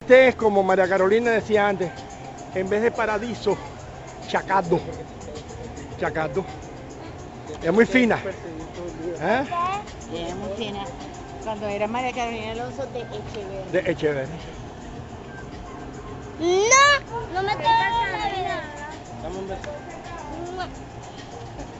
Este es como María Carolina decía antes, en vez de paradiso, chacado. Chacado. Es muy fina. ¿Eh? Es muy fina. Cuando era María Carolina Alonso de Echeverri. De Echeverri. No, no me toques la vida. Dame un beso.